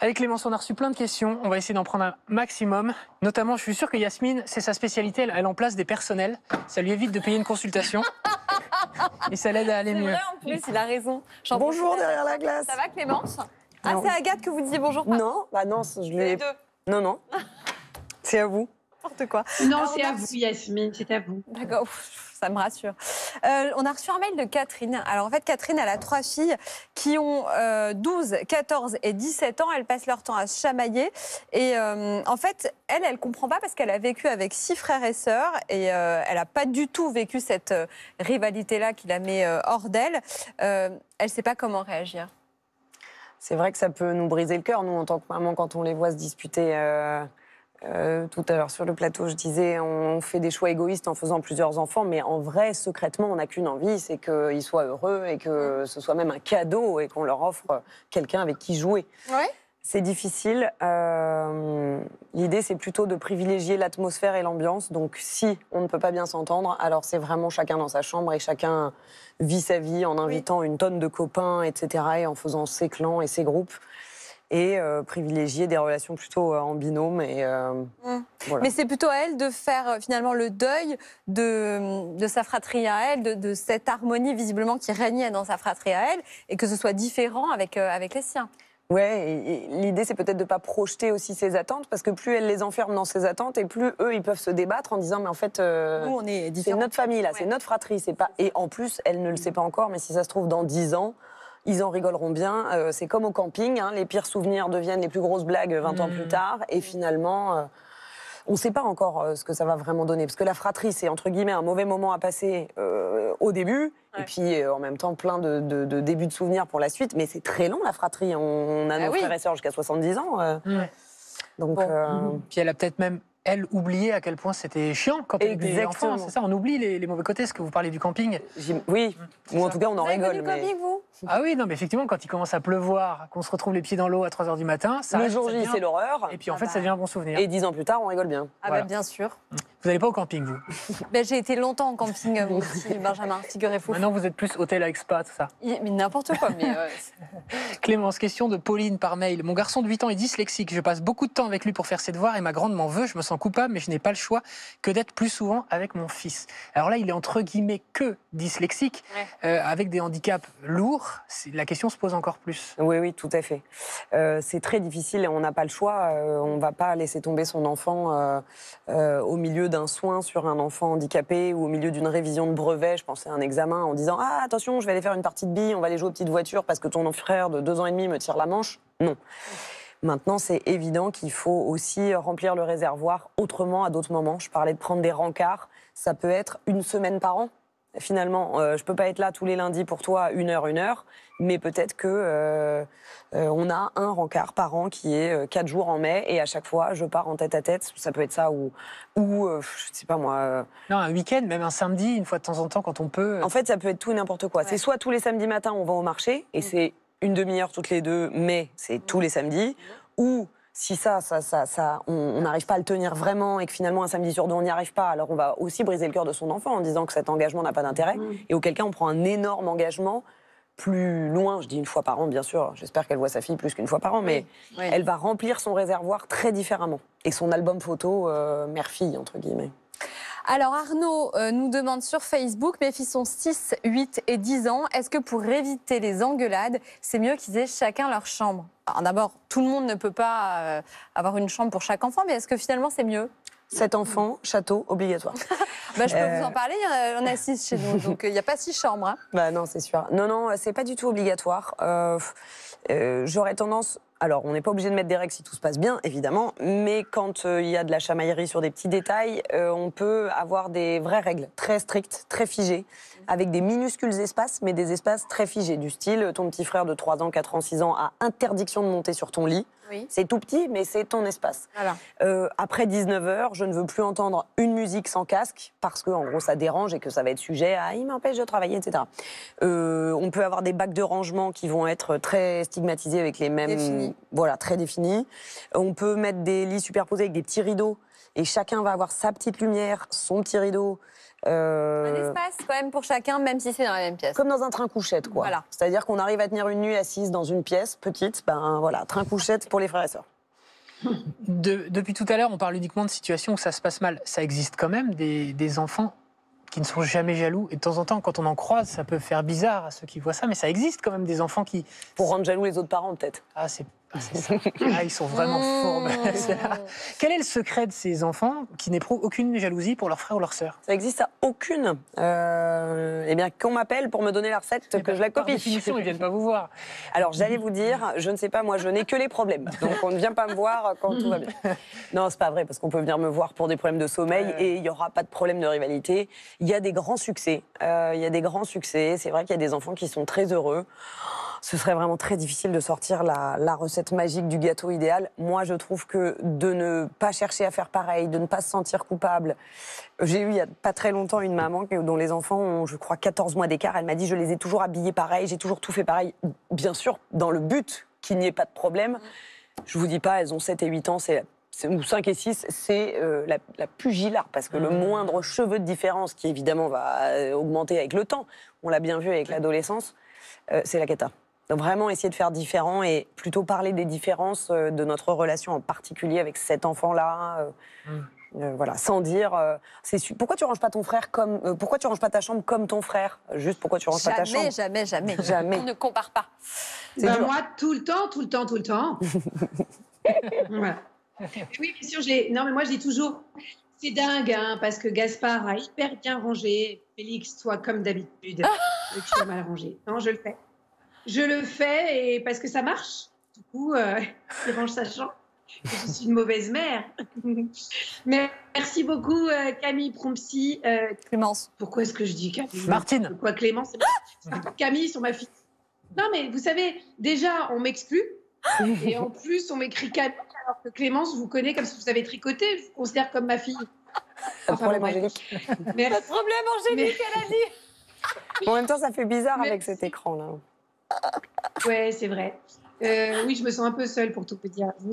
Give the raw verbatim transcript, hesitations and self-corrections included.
Avec Clémence, on a reçu plein de questions. On va essayer d'en prendre un maximum. Notamment, je suis sûr que Yasmine, c'est sa spécialité. Elle, elle en place des personnels. Ça lui évite de payer une consultation. Et ça l'aide à aller mieux. C'est vrai, en plus, il a raison. Bonjour derrière la glace. Ça va, Clémence? Ah, Non. c'est Agathe que vous disiez bonjour. Non, bah non, je Les l'ai. deux. Non, non. C'est à vous. N'importe quoi. Non, Alors, c'est on a à vous, reçu- Yasmine, c'est à vous. D'accord, ouf, ça me rassure. Euh, on a reçu un mail de Catherine. Alors en fait, Catherine, elle a trois filles qui ont euh, douze, quatorze et dix-sept ans. Elles passent leur temps à se chamailler. Et euh, en fait, elle, elle comprend pas parce qu'elle a vécu avec six frères et sœurs. Et euh, elle n'a pas du tout vécu cette euh, rivalité-là qui la met euh, hors d'elle. Euh, elle ne sait pas comment réagir. C'est vrai que ça peut nous briser le cœur, nous, en tant que maman, quand on les voit se disputer. Euh, euh, tout à l'heure sur le plateau, je disais, on fait des choix égoïstes en faisant plusieurs enfants, mais en vrai, secrètement, on n'a qu'une envie, c'est qu'ils soient heureux et que ce soit même un cadeau et qu'on leur offre quelqu'un avec qui jouer. Ouais. C'est difficile. Euh, L'idée, c'est plutôt de privilégier l'atmosphère et l'ambiance. Donc, si on ne peut pas bien s'entendre, alors c'est vraiment chacun dans sa chambre et chacun vit sa vie en invitant oui. une tonne de copains, et cetera, et en faisant ses clans et ses groupes. Et euh, privilégier des relations plutôt euh, en binôme. Et, euh, Mmh. voilà. Mais c'est plutôt à elle de faire euh, finalement le deuil de, de sa fratrie à elle, de, de cette harmonie visiblement qui régnait dans sa fratrie à elle, et que ce soit différent avec, euh, avec les siens. Ouais, et, et l'idée, c'est peut-être de ne pas projeter aussi ses attentes, parce que plus elle les enferme dans ses attentes, et plus eux, ils peuvent se débattre en disant, mais en fait, euh, Nous, on est c'est différents. notre famille, là, Ouais. c'est notre fratrie. C'est pas... Et en plus, elle ne le sait pas encore, mais si ça se trouve, dans dix ans, ils en rigoleront bien. Euh, c'est comme au camping, hein, les pires souvenirs deviennent les plus grosses blagues vingt ans plus tard, et finalement... Euh, on ne sait pas encore euh, ce que ça va vraiment donner, parce que la fratrie, c'est entre guillemets un mauvais moment à passer euh, au début, Ouais. et puis euh, en même temps plein de, de, de débuts de souvenirs pour la suite, mais c'est très long la fratrie, on, on a Ah nos oui. frères et sœurs jusqu'à soixante-dix ans, euh, Ouais. donc... Bon. euh, Puis elle a peut-être même, elle, oublié à quel point c'était chiant quand elle était Exactement. enfant. C'est ça, on oublie les, les mauvais côtés. Est-ce que vous parlez du camping? j'im- oui, C'est ou en ça. tout cas on en Vous avez rigole, connu le mais... camping, vous? Ah oui, non, mais effectivement, quand il commence à pleuvoir, qu'on se retrouve les pieds dans l'eau à trois heures du matin, ça Le reste, jour ça J, devient- c'est l'horreur, Et puis en Ah fait, bah. ça devient un bon souvenir. et dix ans plus tard, on rigole bien. Ah Voilà. bah, bien sûr. Vous n'allez pas au camping, vous? Ben, j'ai été longtemps en camping, euh, mon petit Benjamin, figurez-vous. Maintenant, vous êtes plus hôtel à expat, tout ça. Il- Mais n'importe quoi, mais... euh, Clémence, question de Pauline par mail. Mon garçon de huit ans est dyslexique. Je passe beaucoup de temps avec lui pour faire ses devoirs et ma grande m'en veut. Je me sens coupable, mais je n'ai pas le choix que d'être plus souvent avec mon fils. Alors là, il est entre guillemets que dyslexique, Ouais. euh, avec des handicaps lourds. C'est- La question se pose encore plus. Oui, oui, tout à fait. Euh, c'est très difficile et on n'a pas le choix. Euh, on ne va pas laisser tomber son enfant euh, euh, au milieu d'un soin sur un enfant handicapé ou au milieu d'une révision de brevet. Je pensais à un examen en disant « Ah, attention, je vais aller faire une partie de billes, on va aller jouer aux petites voitures parce que ton frère de deux ans et demi me tire la manche. » Non. Maintenant, c'est évident qu'il faut aussi remplir le réservoir autrement à d'autres moments. Je parlais de prendre des rencarts. Ça peut être une semaine par an. Finalement, euh, je ne peux pas être là tous les lundis pour toi, une heure, une heure, mais peut-être que euh, euh, on a un rencard par an qui est euh, quatre jours en mai, et à chaque fois, je pars en tête à tête. Ça peut être ça, ou, ou euh, je ne sais pas moi. euh, Non, un week-end, même un samedi, une fois de temps en temps, quand on peut. En fait, ça peut être tout et n'importe quoi. Ouais. C'est soit tous les samedis matins, on va au marché, et c'est une demi-heure toutes les deux, mais c'est tous les samedis, ou... Si ça, ça, ça, ça on n'arrive pas à le tenir vraiment et que finalement un samedi sur deux on n'y arrive pas, alors on va aussi briser le cœur de son enfant en disant que cet engagement n'a pas d'intérêt. Mmh. Et auquel cas on prend un énorme engagement plus loin, je dis une fois par an bien sûr, j'espère qu'elle voit sa fille plus qu'une fois par an, mais oui. elle va remplir son réservoir très différemment. Et son album photo euh, mère-fille entre guillemets. Alors Arnaud euh, nous demande sur Facebook, mes filles sont six, huit et dix ans, est-ce que pour éviter les engueulades, c'est mieux qu'ils aient chacun leur chambre? Alors d'abord, tout le monde ne peut pas euh, avoir une chambre pour chaque enfant, mais est-ce que finalement c'est mieux? Sept enfants, château, obligatoire. Bah, je peux Euh. vous en parler, euh, on a six chez nous, donc il n'y a pas six chambres. Hein. Bah non, c'est sûr. Non, non, c'est pas du tout obligatoire. Euh, euh, J'aurais tendance... Alors, on n'est pas obligé de mettre des règles si tout se passe bien, évidemment, mais quand il euh, y a de la chamaillerie sur des petits détails, euh, on peut avoir des vraies règles très strictes, très figées, avec des minuscules espaces, mais des espaces très figés, du style, ton petit frère de trois ans, quatre ans, six ans a interdiction de monter sur ton lit. Oui. C'est tout petit, mais c'est ton espace. Voilà. Euh, après dix-neuf heures, je ne veux plus entendre une musique sans casque, parce que, en gros, ça dérange et que ça va être sujet à « il m'empêche de travailler », et cetera. Euh, on peut avoir des bacs de rangement qui vont être très stigmatisés avec les mêmes Définis. défini. Voilà, très défini. On peut mettre des lits superposés avec des petits rideaux et chacun va avoir sa petite lumière, son petit rideau. Euh... Un espace quand même pour chacun, même si c'est dans la même pièce. Comme dans un train-couchette, quoi. Voilà. C'est-à-dire qu'on arrive à tenir une nuit assise dans une pièce petite, ben voilà, train-couchette pour les frères et sœurs. De- depuis tout à l'heure, on parle uniquement de situations où ça se passe mal. Ça existe quand même des, des enfants qui ne sont jamais jaloux. Et de temps en temps, quand on en croise, ça peut faire bizarre à ceux qui voient ça, mais ça existe quand même des enfants qui... Pour rendre jaloux les autres parents, peut-être. Ah, c'est ah, c'est ça. Ah, ils sont vraiment fourbes. Quel est le secret de ces enfants qui n'éprouvent aucune jalousie pour leur frère ou leur sœur? Ça existe à aucune. Euh, eh bien, qu'on m'appelle pour me donner la recette, que je la Par copie. définition, ils viennent pas vous voir. Alors, j'allais vous dire, je ne sais pas, moi, je n'ai que les problèmes. Donc, on ne vient pas me voir quand tout va bien. Non, c'est pas vrai, parce qu'on peut venir me voir pour des problèmes de sommeil Ouais. et il n'y aura pas de problème de rivalité. Il y a des grands succès. Euh, il y a des grands succès. C'est vrai qu'il y a des enfants qui sont très heureux. Ce serait vraiment très difficile de sortir la, la recette magique du gâteau idéal. Moi, je trouve que de ne pas chercher à faire pareil, de ne pas se sentir coupable. J'ai eu il n'y a pas très longtemps une maman dont les enfants ont, je crois, quatorze mois d'écart. Elle m'a dit, je les ai toujours habillés pareil, j'ai toujours tout fait pareil. Bien sûr, dans le but qu'il n'y ait pas de problème. Je vous dis pas, elles ont sept et huit ans, c'est... ou cinq et six, c'est euh, la, la plus gilarde, parce que le moindre cheveu de différence, qui évidemment va euh, augmenter avec le temps, on l'a bien vu avec l'adolescence, euh, c'est la cata. Donc vraiment essayer de faire différent et plutôt parler des différences euh, de notre relation en particulier avec cet enfant-là. Euh, Mm. euh, voilà, sans dire, euh, c'est su- pourquoi tu ranges pas ton frère comme, euh, pourquoi tu ranges pas ta chambre comme ton frère, juste pourquoi tu ranges pas ta chambre. Jamais, jamais, jamais. Jamais. On ne compare pas. C'est Bah, dur. moi, tout le temps, tout le temps, tout le temps. Voilà. Oui, bien sûr, j'ai... Non, mais moi, je dis toujours, c'est dingue, hein, parce que Gaspard a hyper bien rangé. Félix, toi, comme d'habitude, tu as mal rangé. Non, je le fais. Je le fais et parce que ça marche. Du coup, euh, il range sa chambre. Je suis une mauvaise mère. Mais merci beaucoup, euh, Camille Prompsy. Euh, Clémence. pourquoi est-ce que je dis Camille? Martine. Pourquoi Clémence? C'est pas- Camille sur ma fille. Non, mais vous savez, déjà, on m'exclut. Et en plus, on m'écrit Camille, alors que Clémence vous connaît comme si vous avez tricoté. Je vous considère comme ma fille. Pas de problème, bon, bref. Angélique. Merci. Pas de problème, Angélique, elle a dit. En même temps, ça fait bizarre Mais- avec cet écran-là. Ouais, c'est vrai. Euh, oui, je me sens un peu seule pour tout vous dire.